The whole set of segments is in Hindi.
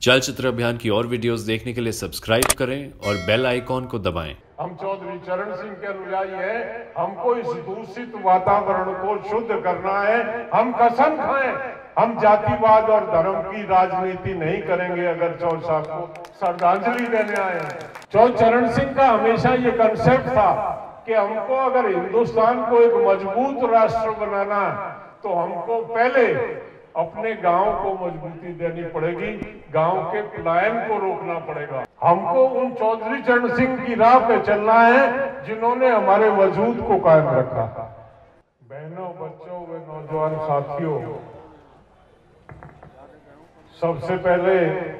चलचित्र अभियान की और वीडियोस देखने के लिए सब्सक्राइब करें और बेल आइकॉन को दबाएं। हम चौधरी चरण सिंह के अनुयायी हैं। हमको इस दूषित वातावरण को शुद्ध करना है। हम कसम खाएं, हम जातिवाद और धर्म की राजनीति नहीं करेंगे। अगर चौधरी साहब को श्रद्धांजलि देने आए हैं, चौधरी चरण सिंह का हमेशा ये कंसेप्ट था कि हमको अगर हिंदुस्तान को एक मजबूत राष्ट्र बनाना है तो हमको पहले अपने गांव को मजबूती देनी पड़ेगी, गांव के पलायन को रोकना पड़ेगा। हमको उन चौधरी चरण सिंह की राह पे चलना है जिन्होंने हमारे वजूद को कायम रखा। बहनों, बच्चों व नौजवान साथियों, सबसे पहले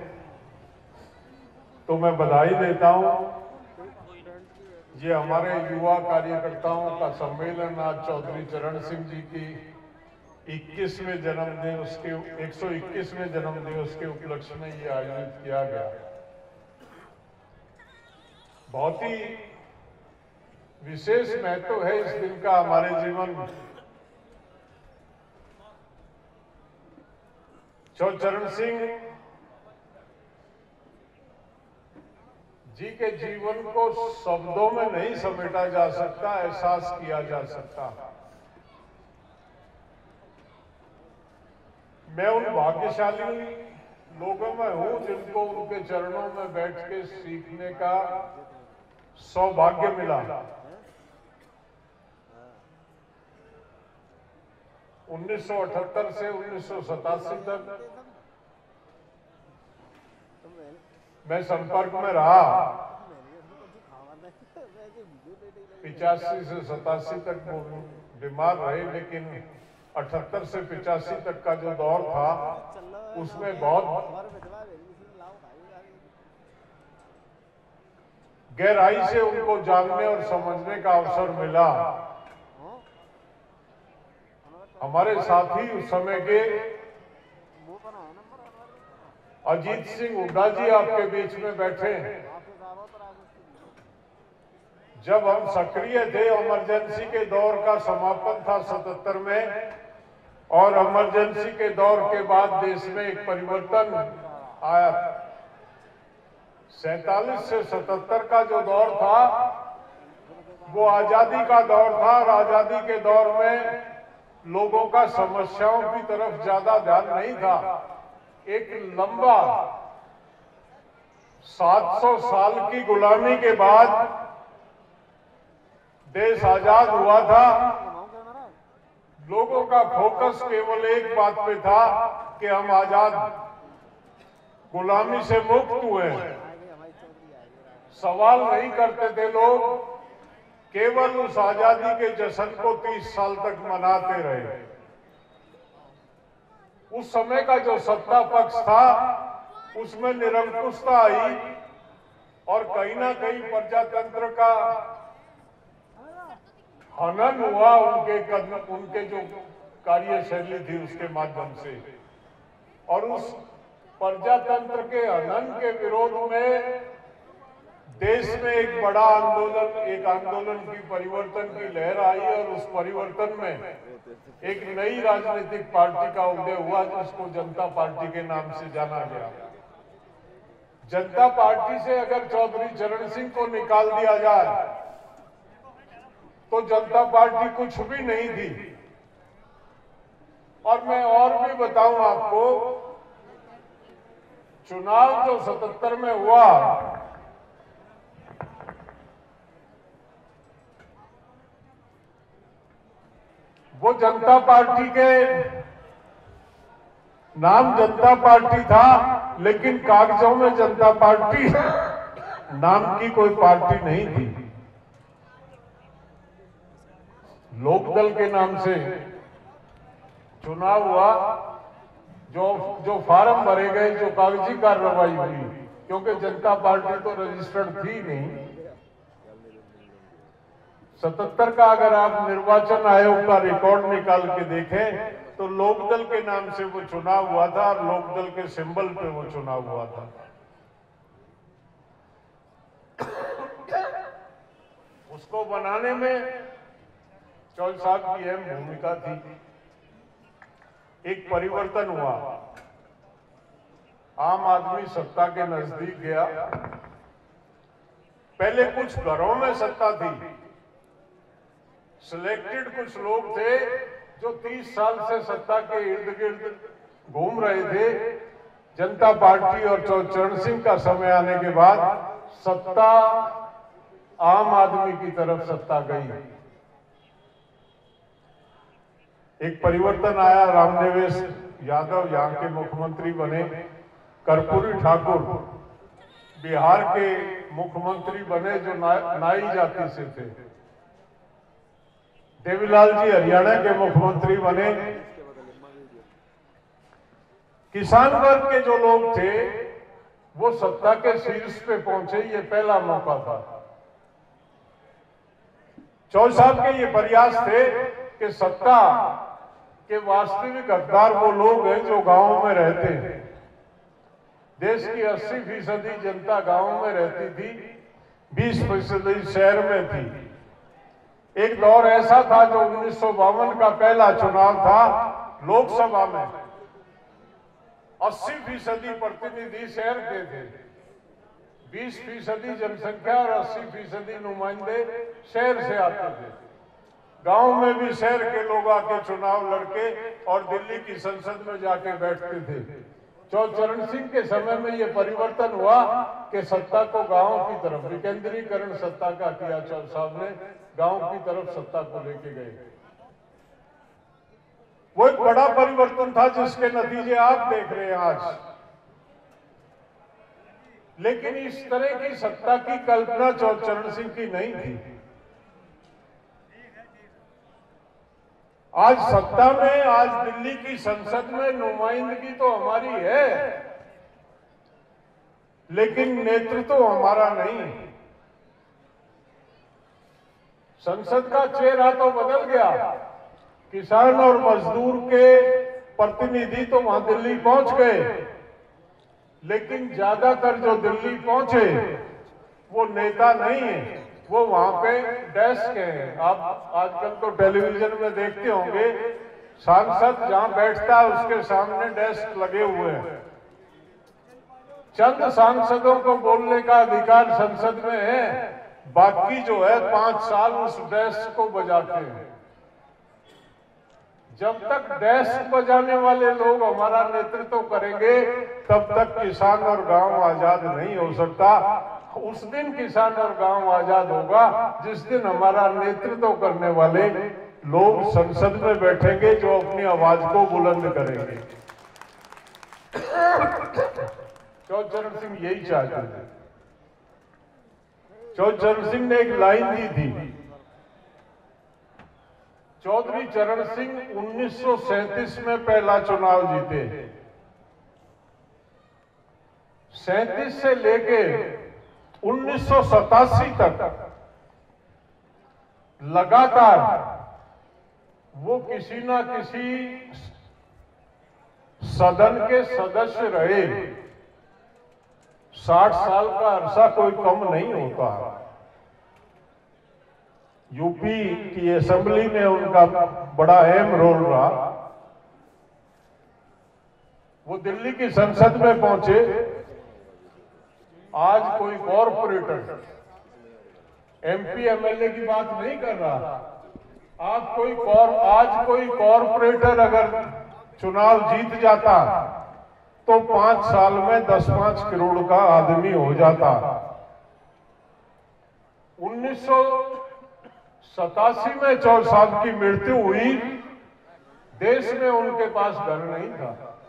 तो मैं बधाई देता हूं। ये हमारे युवा कार्यकर्ताओं का सम्मेलन आज चौधरी चरण सिंह जी की 21वें जन्मदिन, उसके 121वें जन्मदिवस के उपलक्ष्य में ये आयोजित किया गया। बहुत ही विशेष महत्व है इस दिन का हमारे जीवन में। चौधरी चरण सिंह जी के जीवन को शब्दों में नहीं समेटा जा सकता, एहसास किया जा सकता। मैं उन भाग्यशाली लोगों में हूं जिनको उनके चरणों में बैठ के सीखने का सौभाग्य मिला। 1978 से 1987 तक मैं संपर्क में रहा। 85 से 87 तक वो बीमार रहे, लेकिन 78 से 85 तक का जो दौर था उसमें बहुत गहराई से उनको जानने और समझने का अवसर मिला। हमारे साथी उस समय के अजीत सिंह हुड्डा जी आपके बीच में बैठे हैं। जब हम सक्रिय थे, इमरजेंसी के दौर का समापन था 77 में, और इमरजेंसी के दौर के बाद देश में एक परिवर्तन आया। 47 से 77 का जो दौर था वो आजादी का दौर था, और आजादी के दौर में लोगों का समस्याओं की तरफ ज्यादा ध्यान नहीं था। एक लंबा 700 साल की गुलामी के बाद देश आजाद हुआ था। लोगों का फोकस केवल एक बात पे था कि हम आजाद गुलामी से मुक्त हुए। सवाल नहीं करते थे लोग, केवल उस आजादी के जश्न को 30 साल तक मनाते रहे। उस समय का जो सत्ता पक्ष था उसमें निरंकुशता आई, और कहीं ना कहीं प्रजातंत्र का हनन हुआ उनके जो कार्यशैली थी उसके माध्यम से। और उस प्रजातंत्र के हनन के विरोध में देश में एक बड़ा आंदोलन, एक आंदोलन की परिवर्तन की लहर आई, और उस परिवर्तन में एक नई राजनीतिक पार्टी का उदय हुआ जिसको जनता पार्टी के नाम से जाना गया। जनता पार्टी से अगर चौधरी चरण सिंह को निकाल दिया जाए तो जनता पार्टी कुछ भी नहीं थी। और मैं और भी बताऊं आपको, चुनाव जो 77 में हुआ वो जनता पार्टी के नाम जनता पार्टी था, लेकिन कागजों में जनता पार्टी नाम की कोई पार्टी नहीं थी। लोकदल के नाम से चुनाव हुआ। जो फार्म भरे गए, जो कागजी कार्रवाई हुई, क्योंकि जनता पार्टी तो रजिस्टर्ड थी नहीं। 77 का अगर आप निर्वाचन आयोग का रिकॉर्ड निकाल के देखें तो लोकदल के नाम से वो चुनाव हुआ था, और लोकदल के सिंबल पे वो चुनाव हुआ था। उसको बनाने में चौधरी साहब की अहम भूमिका थी। एक परिवर्तन हुआ। आम आदमी सत्ता के नजदीक गया। पहले कुछ घरों में सत्ता थी, सिलेक्टेड कुछ लोग थे जो 30 साल से सत्ता के इर्द गिर्द घूम रहे थे। जनता पार्टी और चरण सिंह का समय आने के बाद सत्ता आम आदमी की तरफ सत्ता गई। एक परिवर्तन आया, रामनिवेश यादव यहाँ के मुख्यमंत्री बने, कर्पूरी ठाकुर बिहार के मुख्यमंत्री बने जो नाई जाति से थे, देवीलाल जी हरियाणा के मुख्यमंत्री बने। किसान वर्ग के जो लोग थे वो सत्ता के शीर्ष पे पहुंचे, ये पहला मौका था। चौधरी साहब के ये प्रयास थे कि सत्ता के वास्तविक हकदार वो लोग हैं जो गांवों में रहते हैं। देश की 80% जनता गांवों में रहती थी, 20% शहर में थी। एक दौर ऐसा था जो 1952 का पहला चुनाव था, लोकसभा में 80% प्रतिनिधि शहर के थे, 20% जनसंख्या और 80% नुमाइंदे शहर से आते थे। गांव में भी शहर के लोग आके चुनाव लड़के और दिल्ली की संसद में जाके बैठते थे। चरण सिंह के समय में यह परिवर्तन हुआ कि सत्ता को गांव की तरफ, विकेंद्रीकरण सत्ता का किया। चौधरी साहब ने गांव की तरफ सत्ता को लेके गए। वो एक बड़ा परिवर्तन था जिसके नतीजे आप देख रहे हैं आज। लेकिन इस तरह की सत्ता की कल्पना चरण सिंह की नहीं थी। आज सत्ता में, आज दिल्ली की संसद में नुमाइंदगी तो हमारी है, लेकिन नेतृत्व हमारा नहीं। संसद का चेहरा तो बदल गया। किसान और मजदूर के प्रतिनिधि तो वहां दिल्ली पहुंच गए, लेकिन ज्यादातर जो दिल्ली पहुंचे वो नेता नहीं है, वो वहां पे डेस्क है। आप आजकल तो टेलीविजन में देखते होंगे, सांसद जहां बैठता है उसके सामने डेस्क लगे हुए हैं। चंद सांसदों को बोलने का अधिकार संसद में है, बाकी जो है 5 साल उस डेस्क को बजाते हैं। जब तक डेस्क बजाने वाले लोग हमारा नेतृत्व करेंगे तब तक किसान और गांव आजाद नहीं हो सकता। उस दिन किसान और गांव आजाद होगा जिस दिन हमारा नेतृत्व करने वाले लोग संसद में बैठेंगे जो अपनी आवाज को बुलंद करेंगे। चरण सिंह यही चाहते थे। चरण सिंह ने एक लाइन दी थी, चौधरी चरण सिंह 1937 में पहला चुनाव जीते, 37 से लेके 1987 तक लगातार वो किसी ना किसी सदन के सदस्य रहे। 60 साल का अरसा कोई कम नहीं होता। यूपी की असेंबली में उनका बड़ा अहम रोल रहा। वो दिल्ली की संसद में पहुंचे। आज कोई कॉरपोरेटर, एमपी एमएलए की बात नहीं कर रहा। आज कोई कॉरपोरेटर अगर चुनाव जीत जाता तो 5 साल में 10-5 करोड़ का आदमी हो जाता। 1987 में चौधरी साहब की मृत्यु हुई। देश में उनके पास घर नहीं था।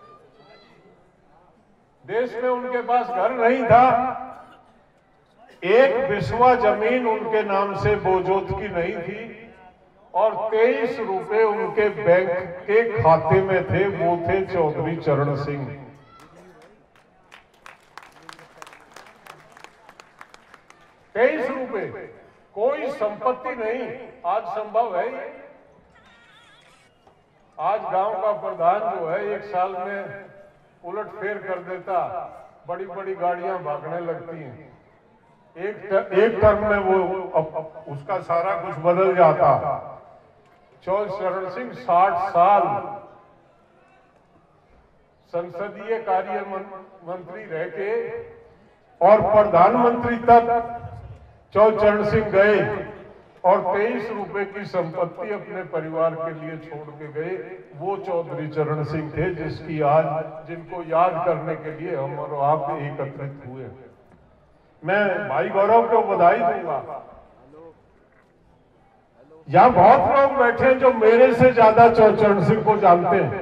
देश में उनके पास घर नहीं था। एक बिस्वा जमीन उनके नाम से बोजोत की नहीं थी और 23 रुपए उनके बैंक के खाते में थे। वो थे चौधरी चरण सिंह। 23 रुपए, कोई संपत्ति नहीं। आज संभव है। आज गांव का प्रधान जो है 1 साल में उलट फेर कर देता, बड़ी बड़ी गाड़ियां भागने लगती हैं। एक टर्म में वो उसका सारा कुछ बदल जाता। चौधरी चरण सिंह 60 संसदीय कार्य मंत्री रह के और प्रधानमंत्री तक चौचरण सिंह गए और 23 रुपए की संपत्ति अपने परिवार के लिए छोड़ के गए। वो चौधरी चरण सिंह थे जिसकी आज जिनको याद करने के लिए हम और आप एकत्रित हुए। मैं भाई गौरव को बधाई दूंगा। यहां बहुत लोग बैठे हैं जो मेरे से ज्यादा चौचरण सिंह को जानते हैं।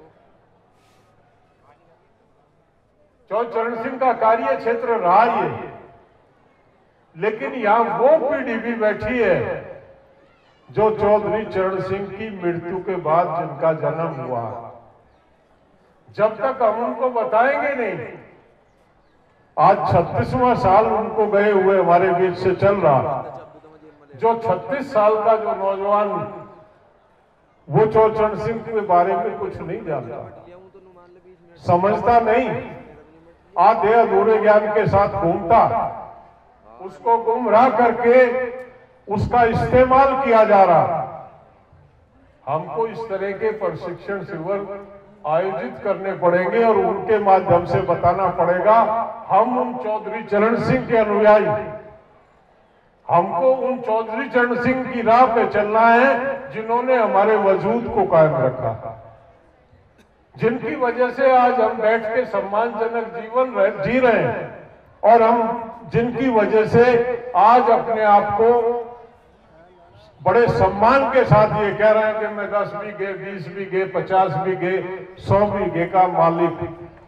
चौचरण सिंह का कार्य क्षेत्र रहा ये, लेकिन यहां वो पीढ़ी भी बैठी है जो चौधरी चरण सिंह की मृत्यु के बाद जिनका जन्म हुआ। जब तक हम उनको बताएंगे नहीं, आज 36वां साल उनको गए हुए हमारे बीच से चल रहा। जो 36 साल का जो नौजवान वो चौचरण सिंह के बारे में कुछ नहीं जानता, समझता नहीं, आधे अधूरे ज्ञान के साथ घूमता, उसको गुमराह करके उसका इस्तेमाल किया जा रहा। हमको इस तरह के प्रशिक्षण शिविर आयोजित करने पड़ेंगे और उनके माध्यम से बताना पड़ेगा हम उन चौधरी चरण सिंह के अनुयायी, हमको उन चौधरी चरण सिंह की राह पे चलना है जिन्होंने हमारे वजूद को कायम रखा, जिनकी वजह से आज हम बैठ के सम्मानजनक जीवन जी रहे हैं और हम जिनकी वजह से आज अपने आप को बड़े सम्मान के साथ ये कह रहे हैं कि मैं 10 बीघे, 20 बीघे, 50 बीघे, 100 बीघे का मालिक।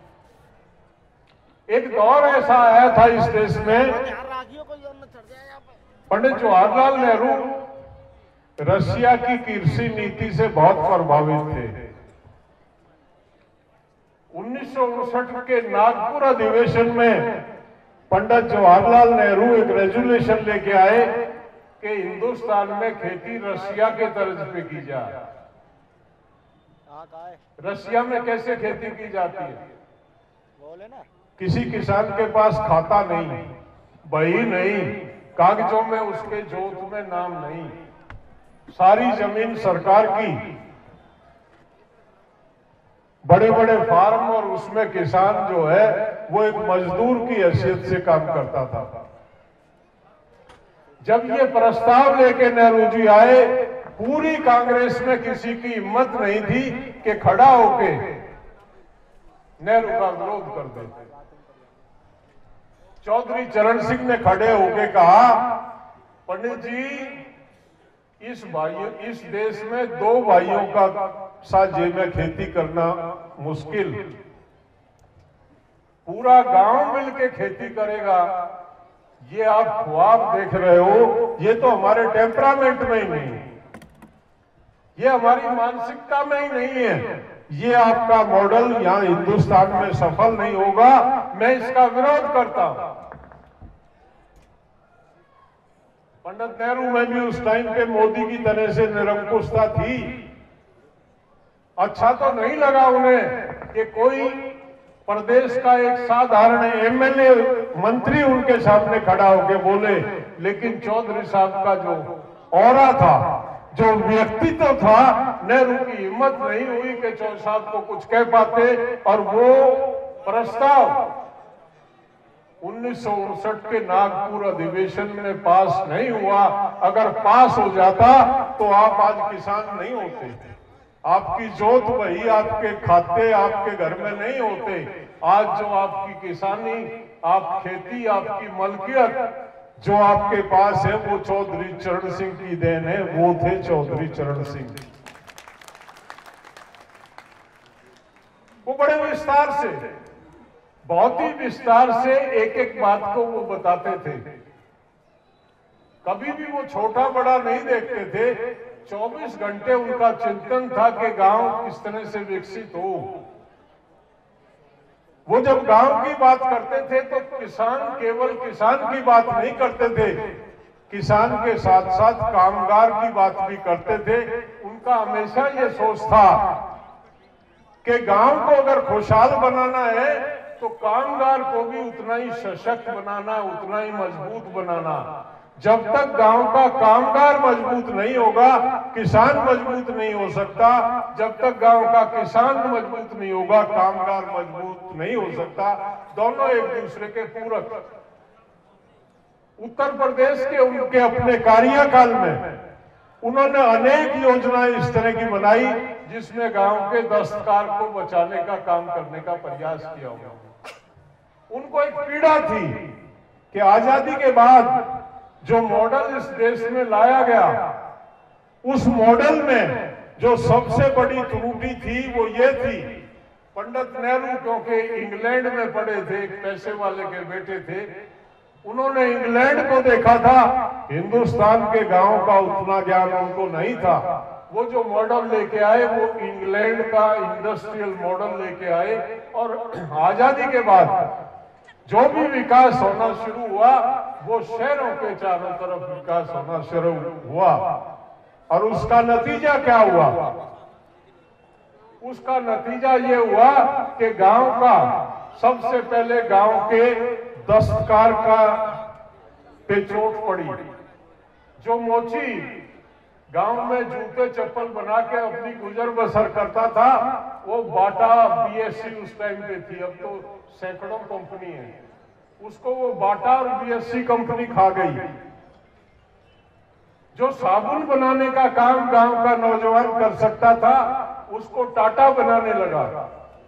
एक दौर ऐसा आया था इस देश में, पंडित जवाहरलाल नेहरू रशिया की कृषि नीति से बहुत प्रभावित थे। 1959 के नागपुर अधिवेशन में पंडित जवाहरलाल नेहरू एक रेजोल्यूशन लेके आए कि हिंदुस्तान में खेती रशिया के तर्ज पे की जाए। रशिया में कैसे खेती की जाती है? किसी किसान के पास खाता नहीं, बही नहीं, कागजों में उसके जोत में नाम नहीं, सारी जमीन सरकार की, बड़े बड़े फार्म, और उसमें किसान जो है वो एक मजदूर की हैसियत से काम करता था। जब ये प्रस्ताव लेके नेहरू जी आए, पूरी कांग्रेस में किसी की हिम्मत नहीं थी कि खड़ा होके नेहरू का विरोध कर दे। चौधरी चरण सिंह ने खड़े होके कहा, पंडित जी इस देश में 2 भाइयों का साझे में खेती करना मुश्किल, पूरा गांव मिलके खेती करेगा, ये आप ख्वाब देख रहे हो, ये तो हमारे टेम्परामेंट में ही नहीं, ये हमारी मानसिकता में ही नहीं है, ये आपका मॉडल यहां हिंदुस्तान में सफल नहीं होगा, मैं इसका विरोध करता हूं। पंडित नेहरू में भी उस टाइम पे मोदी की तरह से निरंकुशता थी। अच्छा तो नहीं लगा उन्हें कि कोई प्रदेश का एक साधारण एमएलए मंत्री उनके सामने खड़ा होकर बोले, लेकिन चौधरी साहब का जो ऑरा था, जो व्यक्तित्व था, नेहरू की हिम्मत नहीं हुई कि चौधरी साहब को कुछ कह पाते, और वो प्रस्ताव 1959 के नागपुर अधिवेशन में पास नहीं हुआ। अगर पास हो जाता तो आप आज किसान नहीं होते, आपकी जोत वही आपके खाते आपके घर में नहीं होते। आज जो आपकी किसानी, आप खेती, आपकी मलकियत जो आपके पास है वो चौधरी चरण सिंह की देन है। वो थे चौधरी चरण सिंह। वो बड़े विस्तार से, बहुत ही विस्तार से एक एक बात को वो बताते थे। कभी भी वो छोटा बड़ा नहीं देखते थे। 24 घंटे उनका चिंतन था कि गांव किस तरह से विकसित हो। वो जब गांव की बात करते थे तो किसान, केवल किसान की बात नहीं करते थे, किसान के साथ साथ कामगार की बात भी करते थे। उनका हमेशा ये सोच था कि गांव को अगर खुशहाल बनाना है तो कामगार को भी उतना ही सशक्त बनाना, उतना ही मजबूत बनाना। जब तक गांव का कामगार मजबूत नहीं होगा, किसान मजबूत नहीं हो सकता। जब तक गांव का किसान मजबूत नहीं होगा, कामगार मजबूत नहीं हो सकता। दोनों एक दूसरे के पूरक। उत्तर प्रदेश के उनके अपने कार्यकाल में उन्होंने अनेक योजनाएं इस तरह की बनाई जिसमें गांव के दस्तकार को बचाने का काम करने का प्रयास किया होगा। उनको एक पीड़ा थी कि आजादी के बाद जो मॉडल इस देश में लाया गया, उस मॉडल में जो सबसे बड़ी त्रुटि थी वो ये थी, पंडित नेहरू क्योंकि इंग्लैंड में पढ़े थे, एक पैसे वाले के बेटे थे, उन्होंने इंग्लैंड को देखा था, हिंदुस्तान के गांव का उतना ज्ञान उनको नहीं था। वो जो मॉडल लेके आए वो इंग्लैंड का इंडस्ट्रियल मॉडल लेके आए और आजादी के बाद जो भी विकास होना शुरू हुआ वो शहरों के चारों तरफ विकास होना शुरू हुआ। और उसका नतीजा क्या हुआ? उसका नतीजा ये हुआ कि गांव का सबसे पहले गांव के दस्तकार का पे चोट पड़ी। जो मोची गांव में जूते चप्पल बना के अपनी गुजर बसर करता था, वो बाटा बीएससी उस टाइम पे थी, अब तो सैकड़ों कंपनी है, उसको वो बाटा और बीएससी कंपनी खा गई। जो साबुन बनाने का काम गांव का नौजवान कर सकता था, उसको टाटा बनाने लगा।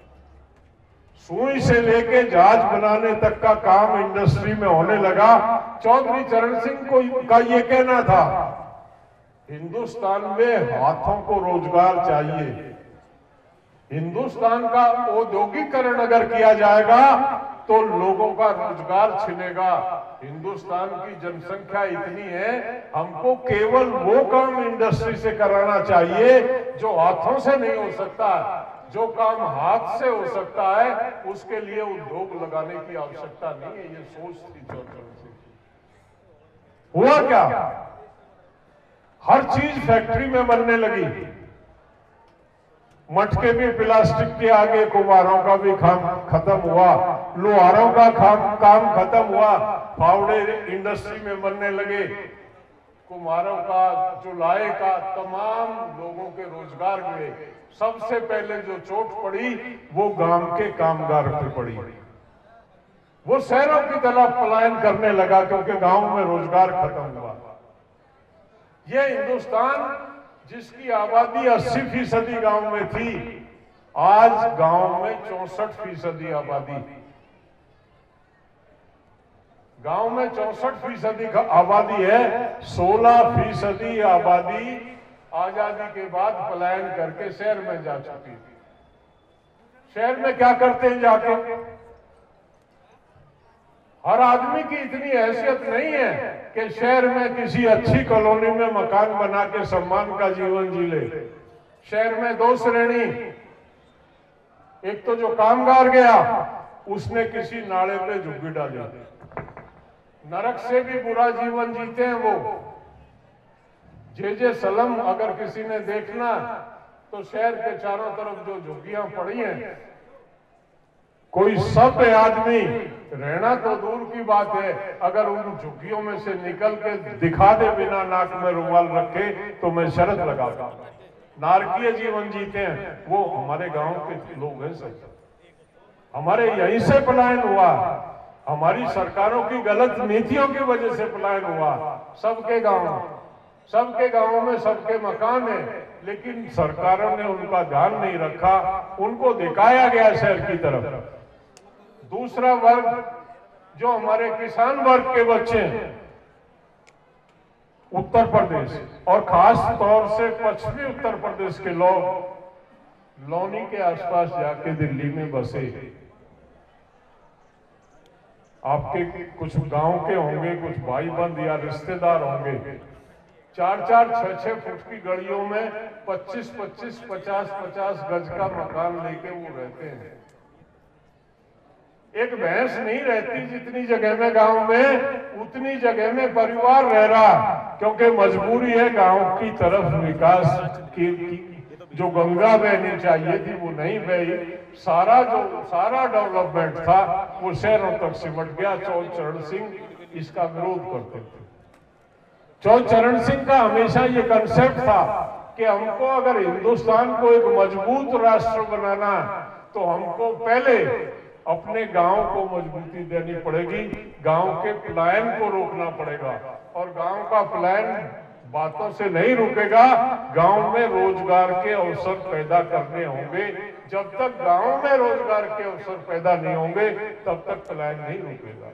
सुई से लेके जहाज बनाने तक का काम इंडस्ट्री में होने लगा। चौधरी चरण सिंह का ये कहना था, हिंदुस्तान में हाथों को रोजगार चाहिए। हिंदुस्तान का औद्योगिकरण अगर किया जाएगा तो लोगों का रोजगार छिनेगा। हिंदुस्तान की जनसंख्या इतनी है, हमको केवल वो काम इंडस्ट्री से कराना चाहिए जो हाथों से नहीं हो सकता। जो काम हाथ से हो सकता है उसके लिए उद्योग लगाने की आवश्यकता नहीं है। ये सोच थी चौधरी सिंह। हुआ क्या? हर चीज फैक्ट्री में बनने लगी। मटके भी प्लास्टिक के आगे, कुम्हारों का भी काम खत्म हुआ, लोहारों का काम खत्म हुआ, फावड़े इंडस्ट्री में बनने लगे, कुम्हारों का, चुलाई का, तमाम लोगों के रोजगार हुए। सबसे पहले जो चोट पड़ी वो गांव के कामगार पर पड़ी। वो शहरों की तरफ पलायन करने लगा क्योंकि गांव में रोजगार खत्म हुआ। ये हिंदुस्तान जिसकी आबादी 80% गांव में थी, आज गांव में 64% आबादी। गांव में 64% आबादी है। 16% आबादी आजादी के बाद पलायन करके शहर में जा चुकी थी। शहर में क्या करते हैं जाके? हर आदमी की इतनी हैसियत नहीं है कि शहर में किसी अच्छी कॉलोनी में मकान बना के सम्मान का जीवन जी ले। शहर में दो श्रेणी, एक तो जो कामगार गया उसने किसी नाले पे झुग्गी डाली, नरक से भी बुरा जीवन जीते हैं वो। जे सलम अगर किसी ने देखना तो शहर के चारों तरफ जो झुग्गियां पड़ी हैं, कोई सभ्य आदमी रहना तो दूर की बात है, अगर उन झुग्गियों में से निकल के दिखा दे बिना नाक में रुमाल रखे तो मैं शर्त लगाता। नारकीय जीवन जीते हैं वो हमारे गांव के लोग हैं। सब हमारे यहीं से पलायन हुआ, हमारी सरकारों की गलत नीतियों की वजह से पलायन हुआ। सबके गांवों में सबके मकान है, लेकिन सरकारों ने उनका ध्यान नहीं रखा, उनको दिखाया गया शहर की तरफ। दूसरा वर्ग जो हमारे किसान वर्ग के बच्चे हैं, उत्तर प्रदेश और खास तौर से पश्चिमी उत्तर प्रदेश के लोग लौनी के आसपास जाके दिल्ली में बसे। आपके कुछ गांव के होंगे, कुछ भाई बंद या रिश्तेदार होंगे, 4-4, 6-6 फुट की गलियों में 25-25, 50-50 गज का मकान लेके वो रहते हैं। एक भैंस नहीं रहती जितनी जगह में गांव में, उतनी जगह में परिवार रह रहा, क्योंकि मजबूरी है गांव की तरफ विकास की। जो गंगा बहनी चाहिए थी वो नहीं बही। सारा डेवलपमेंट था वो शहरों तक सिमट गया। चौधरी चरण सिंह इसका विरोध करते थे। चरण सिंह का हमेशा ये कंसेप्ट था कि हमको अगर हिंदुस्तान को एक मजबूत राष्ट्र बनाना है तो हमको पहले अपने गांव को मजबूती देनी पड़ेगी, गांव के पलायन को रोकना पड़ेगा। और गांव का पलायन बातों से नहीं रुकेगा, गांव में रोजगार के अवसर पैदा करने होंगे। जब तक गांव में रोजगार के अवसर पैदा नहीं होंगे तब तक पलायन नहीं रुकेगा।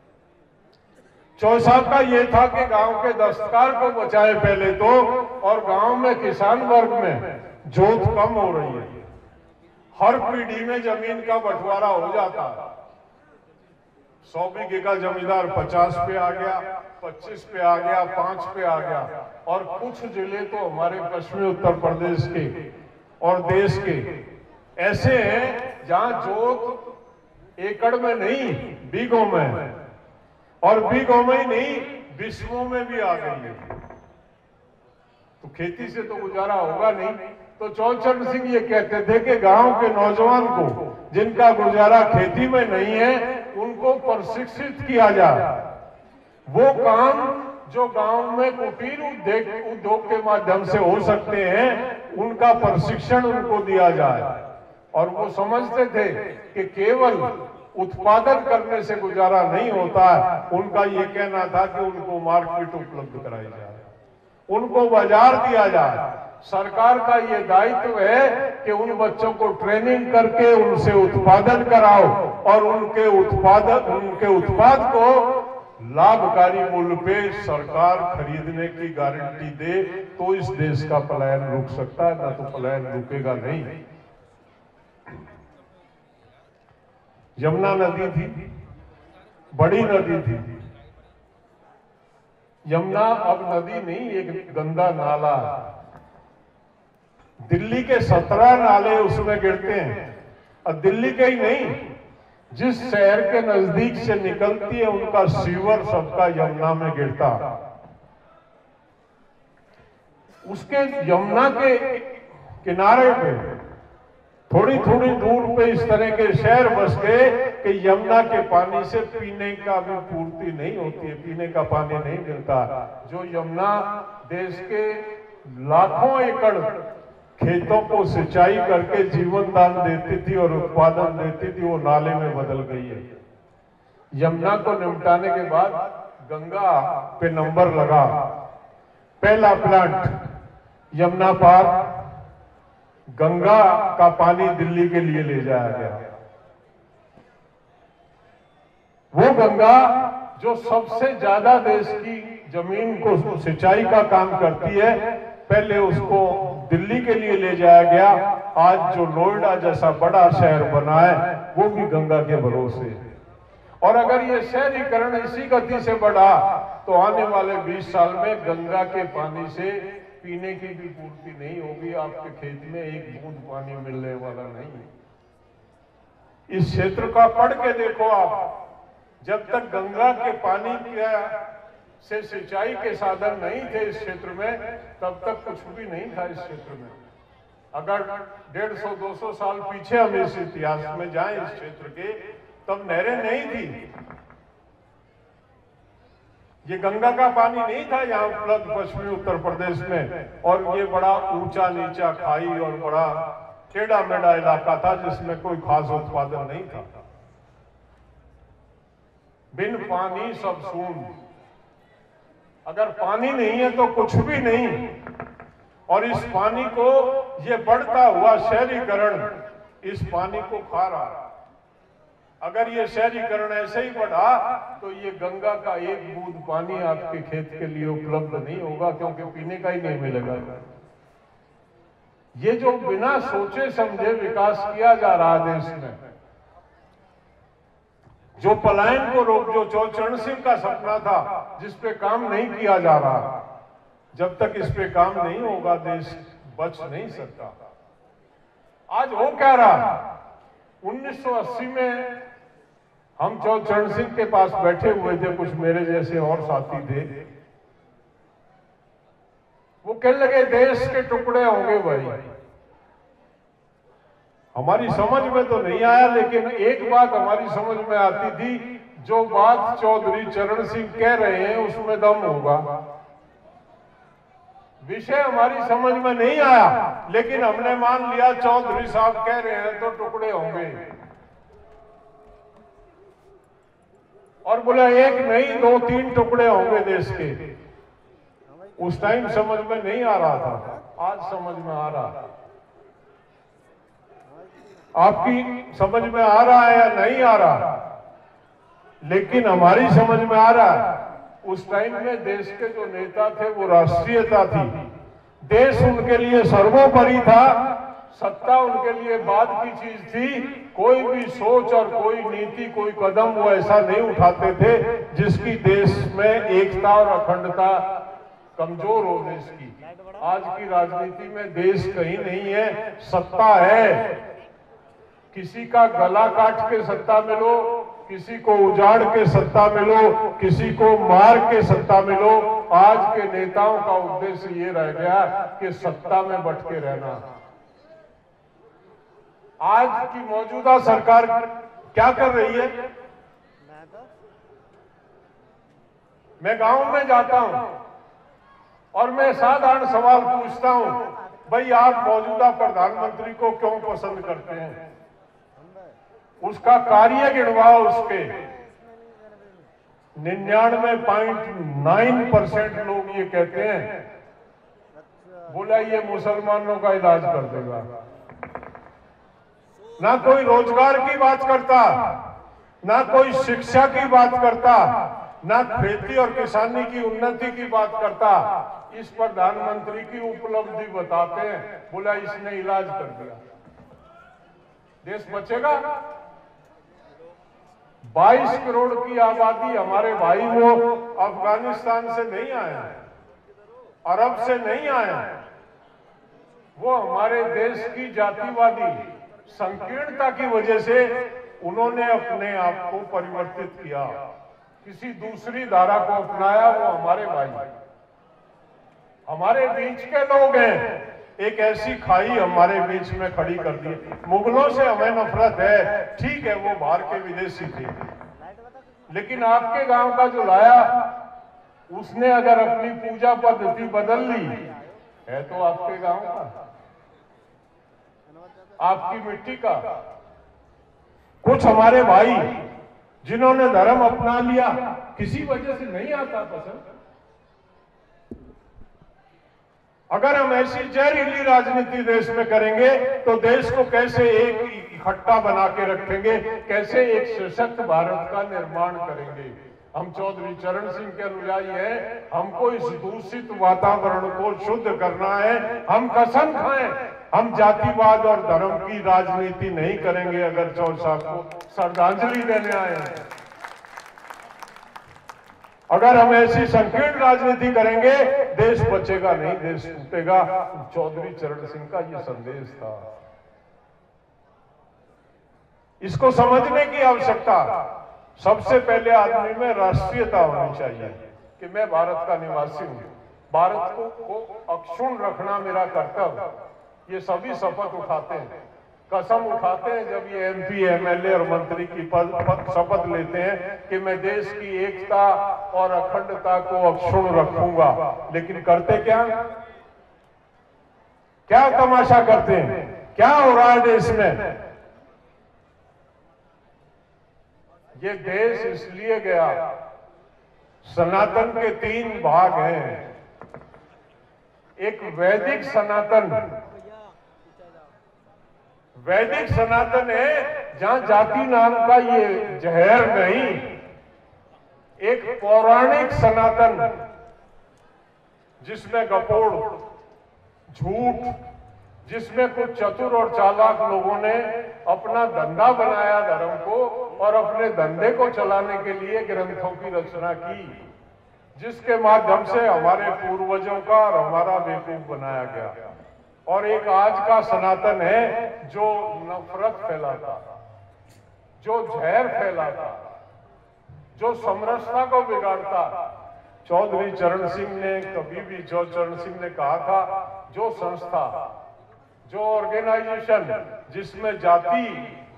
चौहान साहब का ये था कि गांव के दस्तकार को बचाए पहले तो, और गांव में किसान वर्ग में जोत कम हो रही है। हर पीढ़ी में जमीन का बंटवारा हो जाता, 100 बीघे का जमींदार 50 पे आ गया, 25 पे आ गया, 5 पे आ गया। और कुछ जिले तो हमारे पश्चिमी उत्तर प्रदेश के और देश के ऐसे हैं जहां जोत एकड़ में नहीं बीघों में, और बीघों में ही नहीं विश्वों में भी आ गई है। तो खेती से तो गुजारा होगा नहीं। तो चरण सिंह ये कहते थे कि गांव के नौजवान को जिनका गुजारा खेती में नहीं है उनको प्रशिक्षित किया जाए। वो काम जो गांव में कुटीर उद्योग के माध्यम से हो सकते हैं उनका प्रशिक्षण उनको दिया जाए। और वो समझते थे कि केवल उत्पादन करने से गुजारा नहीं होता है। उनका ये कहना था कि उनको मार्केट उपलब्ध कराई जाए, उनको बाजार दिया जाए। सरकार का ये दायित्व है कि उन बच्चों को ट्रेनिंग करके उनसे उत्पादन कराओ और उनके उत्पाद को लाभकारी मूल्य पे सरकार खरीदने की गारंटी दे तो इस देश का पलायन रुक सकता है, ना तो पलायन रुकेगा नहीं। यमुना नदी थी, बड़ी नदी थी। यमुना अब नदी नहीं, एक गंदा नाला है। दिल्ली के 17 नाले उसमें गिरते हैं। और दिल्ली के ही नहीं, जिस शहर के नजदीक से निकलती है उनका सीवर सबका यमुना में गिरता। उसके यमुना के किनारे पे थोड़ी थोड़ी दूर पे इस तरह के शहर बस गए कि यमुना के पानी से पीने का भी पूर्ति नहीं होती है, पीने का पानी नहीं मिलता। जो यमुना देश के लाखों एकड़ खेतों को सिंचाई करके जीवन दान देती थी और उत्पादन देती थी, वो नाले में बदल गई है। यमुना को निपटाने के बाद गंगा पे नंबर लगा। पहला प्लांट यमुना पार, गंगा का पानी दिल्ली के लिए ले जाया गया। वो गंगा जो सबसे ज्यादा देश की जमीन को सिंचाई का काम करती है, पहले उसको दिल्ली के लिए ले जाया गया। आज जो नोएडा जैसा बड़ा शहर बना है वो भी गंगा के भरोसे है। और अगर ये शहरीकरण इसी गति से बढ़ा तो आने वाले 20 साल में गंगा के पानी से पीने की भी पूर्ति नहीं होगी। आपके खेत में एक बूंद पानी मिलने वाला नहीं है। इस क्षेत्र का पढ़ के देखो आप, जब तक गंगा के पानी से सिंचाई के साधन नहीं थे इस क्षेत्र में, तब तक कुछ भी नहीं था इस क्षेत्र में। अगर 150-200 साल पीछे हम इस इतिहास में जाएं इस क्षेत्र के, तब नहरें नहीं थी, ये गंगा का पानी नहीं था यहाँ उपलब्ध पश्चिमी उत्तर प्रदेश में। और ये बड़ा ऊंचा नीचा खाई और बड़ा टेढ़ा मेढ़ा इलाका था जिसमें कोई खास उत्पादन नहीं था। बिन पानी सब सून, अगर पानी नहीं है तो कुछ भी नहीं। और इस पानी को ये बढ़ता हुआ शहरीकरण इस पानी को खा रहा है। अगर ये शहरीकरण ऐसे ही बढ़ा तो ये गंगा का एक बूंद पानी आपके खेत के लिए उपलब्ध नहीं होगा, क्योंकि पीने का ही नहीं मिलेगा। ये जो बिना सोचे समझे विकास किया जा रहा है देश में, जो पलायन को रोक, जो चरण सिंह का सपना था जिस पे काम नहीं किया जा रहा, जब तक इस पे काम नहीं होगा देश बच नहीं सकता। आज हो क्या रहा, 1980 में हम चरण सिंह के पास बैठे हुए थे, कुछ मेरे जैसे और साथी थे। वो कहने लगे देश के टुकड़े होंगे भाई। हमारी समझ में तो नहीं आया, लेकिन एक बात हमारी समझ में आती थी, जो बात चौधरी चरण सिंह कह रहे हैं उसमें दम होगा। विषय हमारी समझ में नहीं आया, लेकिन हमने मान लिया चौधरी साहब कह रहे हैं तो टुकड़े होंगे, और बोला एक नहीं 2-3 टुकड़े होंगे देश के। उस टाइम समझ में नहीं आ रहा था, आज समझ में आ रहा है। आपकी समझ में आ रहा है या नहीं आ रहा, लेकिन हमारी समझ में आ रहा है। उस टाइम में देश के जो नेता थे वो राष्ट्रीयता थी, देश उनके लिए सर्वोपरि था, सत्ता उनके लिए बाद की चीज थी। कोई भी सोच और कोई नीति, कोई कदम वो ऐसा नहीं उठाते थे जिसकी देश में एकता और अखंडता कमजोर हो देश की। आज की राजनीति में देश कहीं नहीं है, सत्ता है। किसी का गला काट के सत्ता में लो, किसी को उजाड़ के सत्ता में लो, किसी को मार के सत्ता में लो। आज के नेताओं का उद्देश्य ये रह गया कि सत्ता में बट के रहना। आज की मौजूदा सरकार क्या कर रही है? मैं गांव में जाता हूं और मैं साधारण सवाल पूछता हूं, भाई आप मौजूदा प्रधानमंत्री को क्यों पसंद करते हैं? उसका कार्य गिनवाओ। उसके 99.9% लोग ये कहते हैं, बोला ये मुसलमानों का इलाज कर देगा। ना कोई रोजगार की बात करता, ना कोई शिक्षा की बात करता, ना खेती और किसानी की उन्नति की बात करता। इस प्रधानमंत्री की उपलब्धि बताते हैं, बोला इसने इलाज कर दिया। देश बचेगा? 22 करोड़ की आबादी हमारे भाई वो अफगानिस्तान से नहीं आए हैं, अरब से नहीं आए हैं। वो हमारे देश की जातिवादी संकीर्णता की वजह से उन्होंने अपने आप को परिवर्तित किया, किसी दूसरी धारा को अपनाया। वो हमारे भाई, हमारे बीच के लोग हैं। एक ऐसी खाई हमारे बीच में खड़ी कर दी। मुगलों से हमें नफरत है, ठीक है, वो बाहर के विदेशी थे, लेकिन आपके गांव का जो लाया, उसने अगर अपनी पूजा पद्धति बदल ली है तो आपके गांव का, आपकी मिट्टी का। कुछ हमारे भाई जिन्होंने धर्म अपना लिया, किसी वजह से नहीं आता पसंद। अगर हम ऐसी जहरीली राजनीति देश में करेंगे तो देश को कैसे एक इकट्ठा बना के रखेंगे, कैसे एक सशक्त भारत का निर्माण करेंगे? हम चौधरी चरण सिंह के अनुयायी हैं, हमको इस दूषित वातावरण को शुद्ध करना है। हम कसम खाएं, हम जातिवाद और धर्म की राजनीति नहीं करेंगे। अगर चौधरी साहब को श्रद्धांजलि देने आए हैं, अगर हम ऐसी संकीर्ण राजनीति करेंगे, देश बचेगा नहीं, देश टूटेगा। चौधरी चरण सिंह का ये संदेश था। इसको समझने की आवश्यकता। सबसे पहले आदमी में राष्ट्रीयता होनी चाहिए कि मैं भारत का निवासी हूं, भारत को अक्षुण्ण रखना मेरा कर्तव्य। ये सभी शपथ उठाते हैं, कसम उठाते हैं जब ये MP, MLA और मंत्री की शपथ लेते हैं कि मैं देश की एकता और अखंडता को अक्षुण्ण रखूंगा। लेकिन करते क्या? क्या तमाशा करते हैं? क्या हो रहा है देश में? ये देश इसलिए गया, सनातन के 3 भाग हैं। एक वैदिक सनातन, वैदिक सनातन है जहां जाति नाम का ये जहर नहीं। एक पौराणिक सनातन जिसमें गपोड़, झूठ, जिसमें कुछ चतुर और चालाक लोगों ने अपना धंधा बनाया धर्म को, और अपने धंधे को चलाने के लिए ग्रंथों की रचना की, जिसके माध्यम से हमारे पूर्वजों का और हमारा बेवकूफ बनाया गया। और एक आज का सनातन है जो नफरत फैलाता, जो जहर फैलाता, जो समरसता को बिगाड़ता। चौधरी चरण सिंह ने कभी भी, चौधरी चरण सिंह ने कहा था, जो संस्था, जो ऑर्गेनाइजेशन जिसमें जाति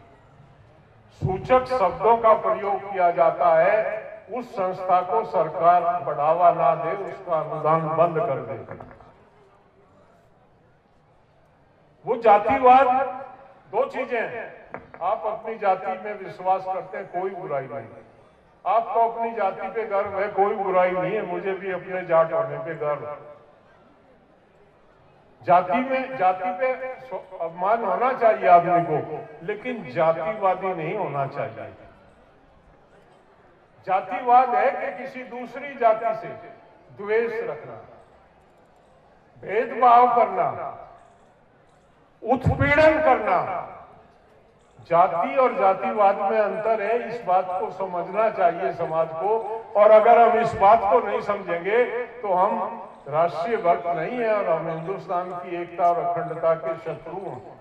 सूचक शब्दों का प्रयोग किया जाता है, उस संस्था को सरकार बढ़ावा ना दे, उसका अनुदान बंद कर दे। वो जातिवाद दो चीजें हैं। आप अपनी जाति में विश्वास करते हैं, कोई बुराई नहीं, आपको अपनी जाति पे गर्व है, कोई बुराई नहीं है, मुझे भी अपने जाट होने पे गर्व है। जाति पे अपमान होना चाहिए आदमी को, लेकिन जातिवादी नहीं होना चाहिए। जातिवाद है कि किसी दूसरी जाति से द्वेष रखना, भेदभाव करना, उत्पीड़न करना। जाति और जातिवाद में अंतर है, इस बात को समझना चाहिए समाज को। और अगर हम इस बात को नहीं समझेंगे तो हम राष्ट्रीय भक्त नहीं है और हम हिंदुस्तान की एकता और अखंडता के शत्रु हैं।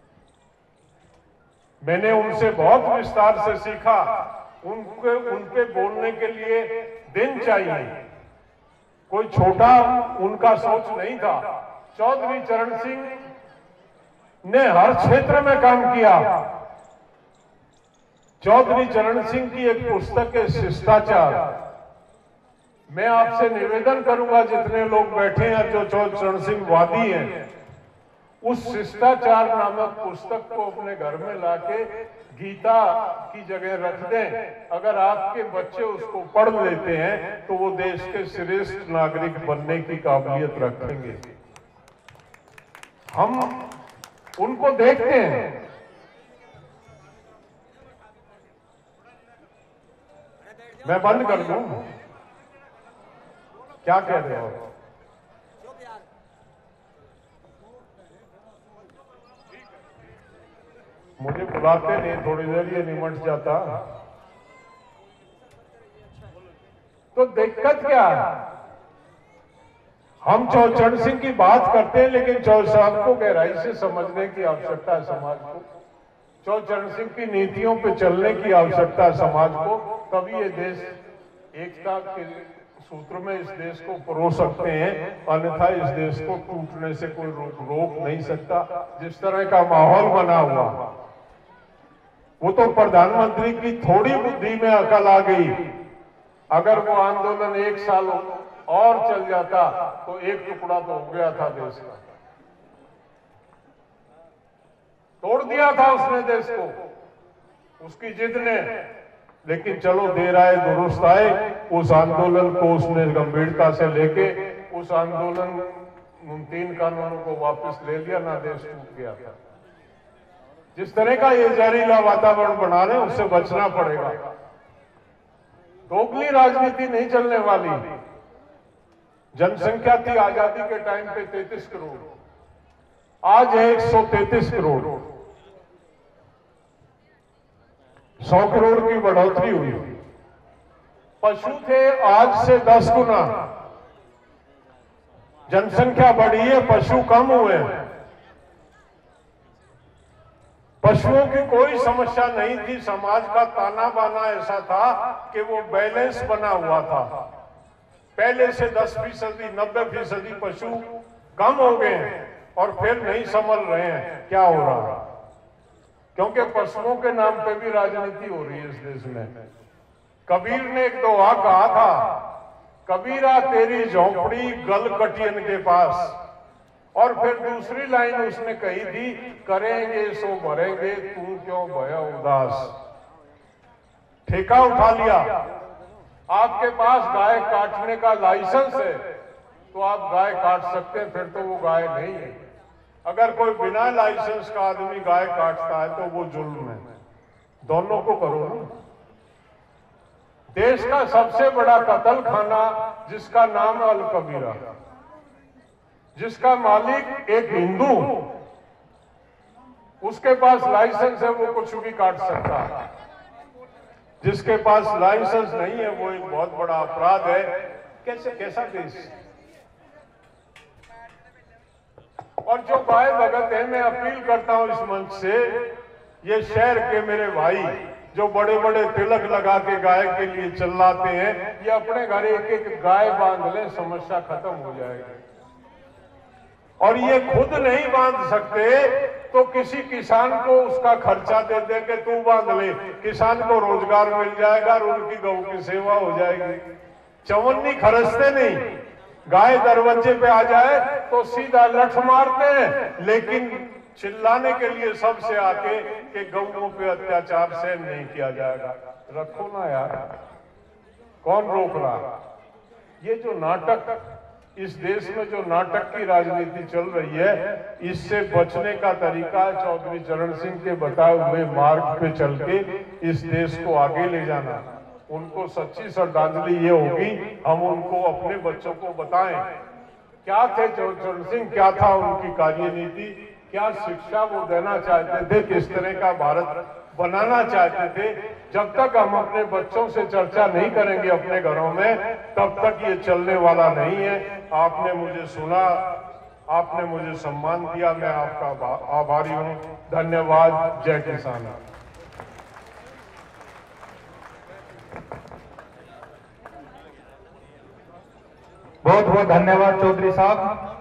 मैंने उनसे बहुत विस्तार से सीखा। उनपे बोलने के लिए दिन चाहिए, कोई छोटा उनका सोच नहीं था। चौधरी चरण सिंह ने हर क्षेत्र में काम किया। चौधरी चरण सिंह की एक पुस्तक है शिष्टाचार। मैं आपसे निवेदन करूंगा, जितने लोग बैठे हैं जो चौधरी चरण सिंह वादी हैं, उस शिष्टाचार नामक पुस्तक को अपने घर में लाके गीता की जगह रख दें। अगर आपके बच्चे उसको पढ़ लेते हैं तो वो देश के श्रेष्ठ नागरिक बनने की काबिलियत रखेंगे। हम उनको देखते हैं। मैं बंद कर दूं? क्या कह रहे हो? मुझे बुलाते नहीं, थोड़ी देर ये निमट जाता। तो दिक्कत क्या है? हम चौधरी चरण सिंह की बात करते हैं, लेकिन चौधरी साहब को गहराई से समझने की आवश्यकता है समाज को। चौधरी चरण सिंह की नीतियों पे चलने की आवश्यकता है समाज को। तभी ये देश एकता के सूत्र में इस देश को परो सकते हैं, अन्यथा इस देश को टूटने से कोई रोक नहीं सकता। जिस तरह का माहौल बना हुआ, वो तो प्रधानमंत्री की थोड़ी बुद्धि में अकल आ गई। अगर वो आंदोलन 1 साल और चल जाता तो एक टुकड़ा तो हो गया था देश का। तोड़ दिया था उसने देश को, उसकी जिद ने। लेकिन चलो देर आए दुरुस्त आए, उस आंदोलन को उसने गंभीरता से लेके उस आंदोलन 3 कानूनों को वापस ले लिया, ना देश टूट गया था। जिस तरह का ये जहरीला वातावरण बना रहे हैं उससे बचना पड़ेगा। दोगली राजनीति नहीं चलने वाली। जनसंख्या थी आजादी के टाइम पे 33 करोड़, आज है 133 करोड़। 100 करोड़ की बढ़ोतरी हुई। पशु थे आज से 10 गुना। जनसंख्या बढ़ी है, पशु कम हुए। पशुओं की कोई समस्या नहीं थी। समाज का ताना बाना ऐसा था कि वो बैलेंस बना हुआ था। पहले से 10%, 90% पशु कम हो गए हैं और फिर नहीं संभल रहे हैं। क्या हो रहा है? क्योंकि पशुओं के नाम पे भी राजनीति हो रही है इस देश में। कबीर ने एक दोहा कहा था, कबीरा तेरी झोंपड़ी गल कटियन के पास। और फिर दूसरी लाइन उसने कही थी, करेंगे सो भरेंगे, तू क्यों भया उदास। ठेका उठा लिया। आपके पास गाय काटने का लाइसेंस है तो आप गाय काट सकते हैं, फिर तो वो गाय नहीं है। अगर कोई बिना लाइसेंस का आदमी गाय काटता है तो वो जुल्म है। दोनों को करो ना। देश का सबसे बड़ा कत्ल खाना जिसका नाम है अल कबीरा, जिसका मालिक एक हिंदू, उसके पास लाइसेंस है, वो कुछ भी काट सकता है। जिसके पास लाइसेंस नहीं है वो एक बहुत बड़ा अपराध है। कैसा देश। और जो गाय भगत है, मैं अपील करता हूं इस मंच से, ये शहर के मेरे भाई जो बड़े बड़े तिलक लगा के गाय के लिए चिल्लाते हैं, ये अपने घर एक एक गाय बांध लें, समस्या खत्म हो जाएगी। और ये खुद नहीं बांध सकते तो किसी किसान को उसका खर्चा दे दे के तू बांध ले, किसान को रोजगार मिल जाएगा और उनकी गौ की सेवा हो जाएगी। चवन्नी खरचते नहीं। गाय दरवाजे पे आ जाए तो सीधा लठ मारते हैं, लेकिन चिल्लाने के लिए सबसे आके कि गऊओं पे अत्याचार सहन नहीं किया जाएगा। रखो ना यार, कौन रोक रहा? ये जो नाटक, इस देश में जो नाटक की राजनीति चल रही है, इससे बचने का तरीका है चौधरी चरण सिंह के बताए हुए मार्ग पे चल के इस देश को आगे ले जाना। उनको सच्ची श्रद्धांजलि ये होगी, हम उनको अपने बच्चों को बताएं क्या थे चरण सिंह, क्या था उनकी कार्यनीति, क्या शिक्षा वो देना चाहते थे, किस तरह का भारत बनाना चाहते थे। जब तक हम अपने बच्चों से चर्चा नहीं करेंगे अपने घरों में, तब तक ये चलने वाला नहीं है। आपने मुझे सुना, आपने मुझे सम्मान दिया, मैं आपका आभारी हूं। धन्यवाद। जय किसान। बहुत बहुत धन्यवाद चौधरी साहब।